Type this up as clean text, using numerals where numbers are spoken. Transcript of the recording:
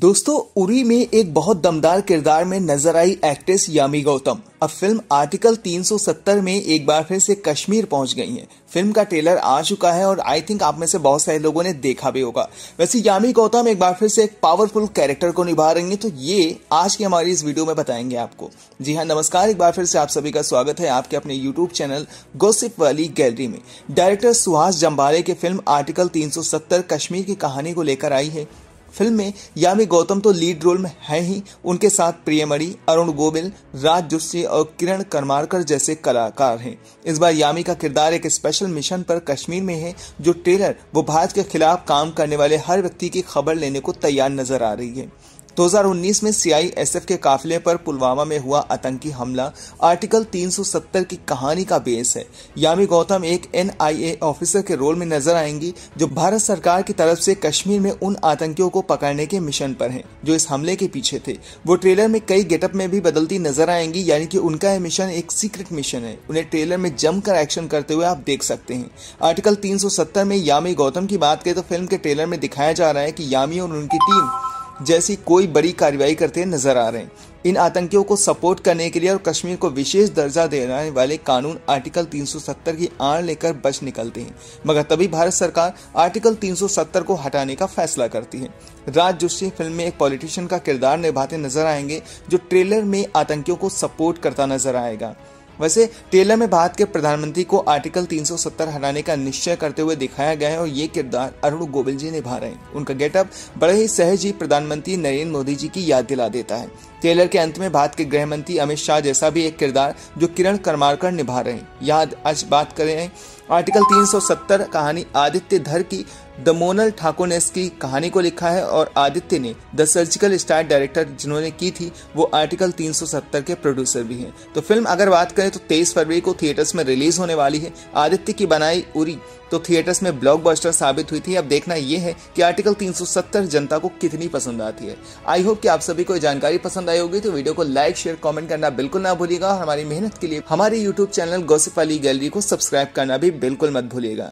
दोस्तों, उरी में एक बहुत दमदार किरदार में नजर आई एक्ट्रेस यामी गौतम अब फिल्म आर्टिकल 370 में एक बार फिर से कश्मीर पहुंच गई हैं। फिल्म का ट्रेलर आ चुका है और आई थिंक आप में से बहुत सारे लोगों ने देखा भी होगा। वैसे यामी गौतम एक बार फिर से एक पावरफुल कैरेक्टर को निभा रही हैं, तो ये आज की हमारी इस वीडियो में बताएंगे आपको। जी हाँ, नमस्कार, एक बार फिर से आप सभी का स्वागत है आपके अपने यूट्यूब चैनल गॉसिप वाली गैलरी में। डायरेक्टर सुहास जम्बाले की फिल्म आर्टिकल 370 कश्मीर की कहानी को लेकर आई है। फिल्म में यामी गौतम तो लीड रोल में है ही, उनके साथ प्रियमणि, अरुण गोविल, राज जोशी और किरण करमारकर जैसे कलाकार हैं। इस बार यामी का किरदार एक स्पेशल मिशन पर कश्मीर में है। जो ट्रेलर वो भारत के खिलाफ काम करने वाले हर व्यक्ति की खबर लेने को तैयार नजर आ रही है। 2019 में सीआईएसएफ के काफिले पर पुलवामा में हुआ आतंकी हमला आर्टिकल 370 की कहानी का बेस है। यामी गौतम एक एनआईए ऑफिसर के रोल में नजर आएंगी, जो भारत सरकार की तरफ से कश्मीर में उन आतंकियों को पकड़ने के मिशन पर हैं, जो इस हमले के पीछे थे। वो ट्रेलर में कई गेटअप में भी बदलती नजर आएंगी, यानी कि उनका यह मिशन एक सीक्रेट मिशन है। उन्हें ट्रेलर में जमकर एक्शन करते हुए आप देख सकते हैं। आर्टिकल 370 में यामी गौतम की बात करें तो फिल्म के ट्रेलर में दिखाया जा रहा है कि यामी और उनकी टीम जैसी कोई बड़ी कार्रवाई करते नजर आ रहे हैं। इन आतंकियों को सपोर्ट करने के लिए और कश्मीर को विशेष दर्जा देने वाले कानून आर्टिकल 370 की आड़ लेकर बच निकलते हैं, मगर तभी भारत सरकार आर्टिकल 370 को हटाने का फैसला करती है। राज जोशी फिल्म में एक पॉलिटिशियन का किरदार निभाते नजर आएंगे, जो ट्रेलर में आतंकियों को सपोर्ट करता नजर आएगा। वैसे ट्रेलर में भारत के प्रधानमंत्री को आर्टिकल 370 हटाने का निश्चय करते हुए दिखाया गया है और ये किरदार अरुण गोविल जी निभा रहे हैं। उनका गेटअप बड़े ही सहज ही प्रधानमंत्री नरेंद्र मोदी जी की याद दिला देता है। ट्रेलर के अंत में भारत के गृह मंत्री अमित शाह जैसा भी एक किरदार जो किरण करमारकर निभा रहे हैं। आज बात करें आर्टिकल 370 कहानी आदित्य धर की। द मोनल ठाकुर ने इसकी कहानी को लिखा है और आदित्य ने द सर्जिकल स्ट्राइक डायरेक्टर जिन्होंने की थी, वो आर्टिकल 370 के प्रोड्यूसर भी हैं। तो फिल्म अगर बात करें तो 23 फरवरी को थिएटर्स में रिलीज होने वाली है। आदित्य की बनाई उरी तो थिएटर्स में ब्लॉकबस्टर साबित हुई थी। अब देखना यह है कि आर्टिकल 370 जनता को कितनी पसंद आती है। आई होप कि आप सभी को जानकारी पसंद आई होगी, तो वीडियो को लाइक, शेयर, कमेंट करना बिल्कुल ना भूलिएगा। हमारी मेहनत के लिए हमारे यूट्यूब चैनल गॉसिप वाली गैलरी को सब्सक्राइब करना भी बिल्कुल मत भूलिएगा।